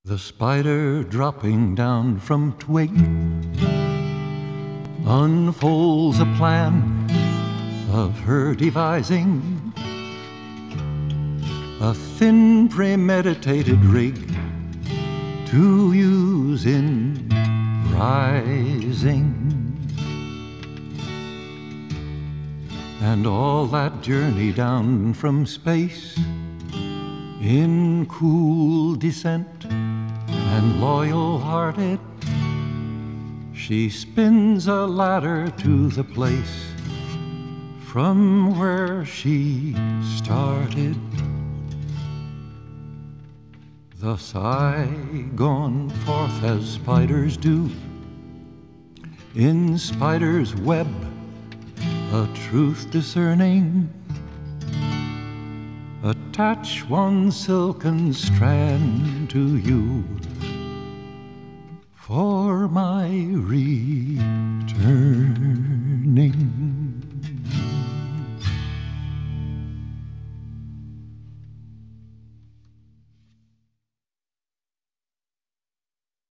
The spider dropping down from twig unfolds a plan of her devising, a thin premeditated rig to use in rising. And all that journey down from space in cool descent and loyal-hearted, she spins a ladder to the place from where she started. Thus I, gone forth as spiders do, in spider's web, a truth discerning, attach one silken strand to you